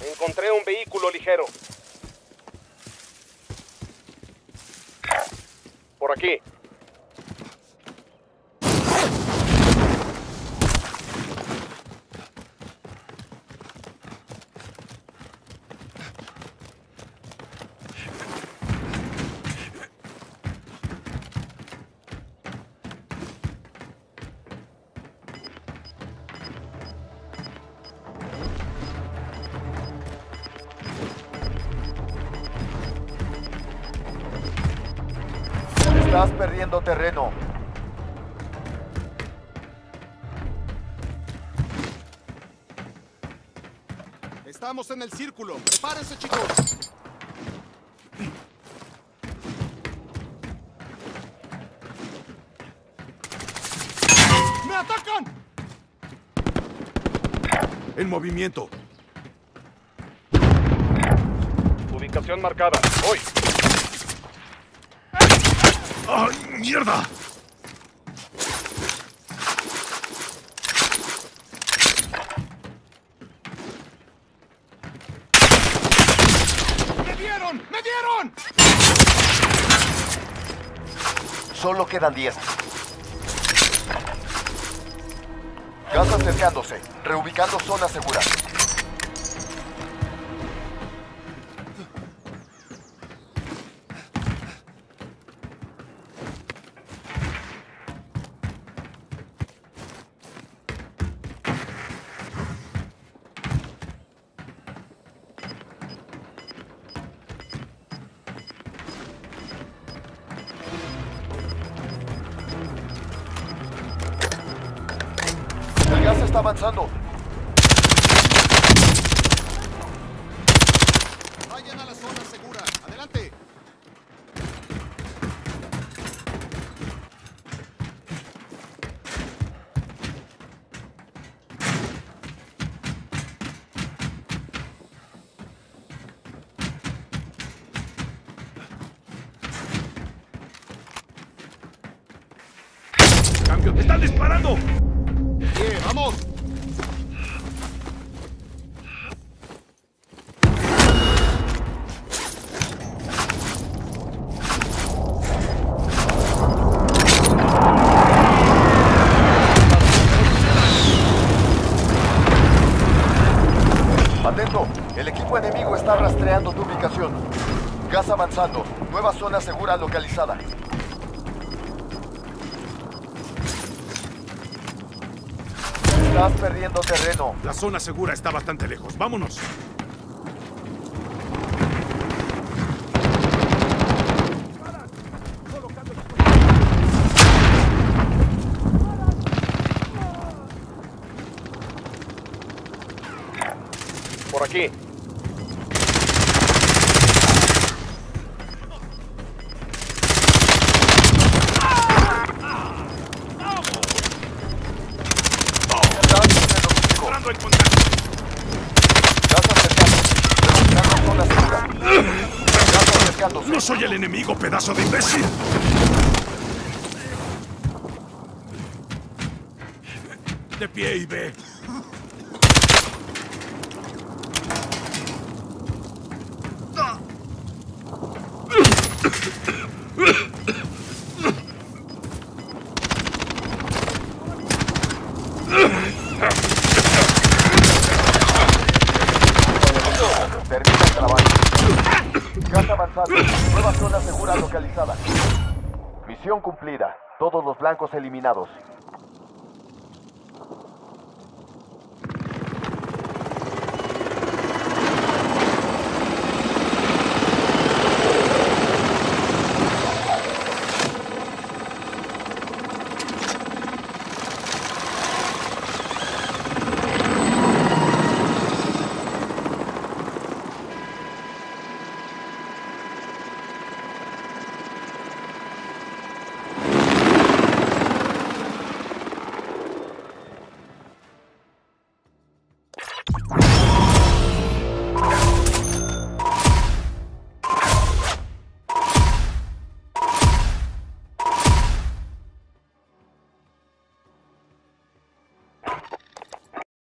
Encontré un vehículo ligero. Por aquí. Estás perdiendo terreno. Estamos en el círculo. Prepárense, chicos. ¡Me atacan! En movimiento. Ubicación marcada. Voy. ¡Ay, mierda! ¡Me dieron! ¡Me dieron! Solo quedan 10. Gas acercándose. Reubicando zona segura. El gas está avanzando. Vayan a la zona segura. Adelante. ¡Cambio! ¡Están disparando! Bien, vamos. Atento. El equipo enemigo está rastreando tu ubicación. Gas avanzando. Nueva zona segura localizada. Estás perdiendo terreno. La zona segura está bastante lejos. ¡Vámonos! Por aquí. ¡Entrando en contacto! Gas acercándose. Reubicando zona segura. Gas acercándose. ¡No soy el enemigo, pedazo de imbécil! De pie y ve. Termina el trabajo. Gas avanzando. Nueva zona segura localizada. Misión cumplida. Todos los blancos eliminados.